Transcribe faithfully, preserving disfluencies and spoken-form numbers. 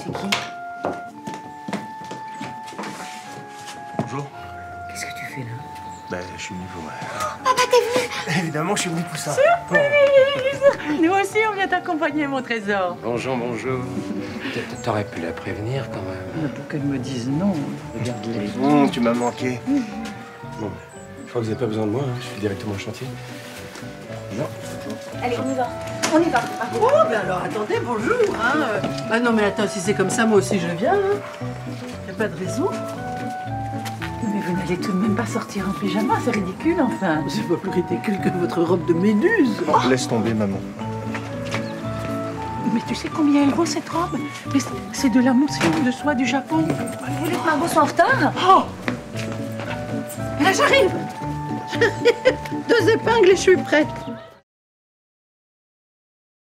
C'est qui? Bonjour. Qu'est-ce que tu fais là? Ben, je suis venu pour... Papa, t'es venu? Évidemment, je suis venu pour ça. Surprise! Nous aussi, on vient t'accompagner, mon trésor. Bonjour, bonjour. T'aurais pu la prévenir quand même. Pour qu'elle me dise non. Regarde-les. Bon, tu m'as manqué. Bon, je crois que vous n'avez pas besoin de moi, hein. Je suis directement au chantier. Non. Allez, on y va. On y va. Oh, ben alors attendez, bonjour. Hein. Ah non, mais attends, si c'est comme ça, moi aussi je viens. Hein. Y a pas de raison. Mais vous n'allez tout de même pas sortir en pyjama, c'est ridicule, enfin. C'est pas plus ridicule que votre robe de méduse. Oh, laisse tomber, maman. Mais tu sais combien elle vaut, cette robe? Mais c'est- c'est de la mousseline de soie du Japon. Vous voulez que Margot soit en retard? Oh Là, j'arrive. Deux épingles et je suis prête.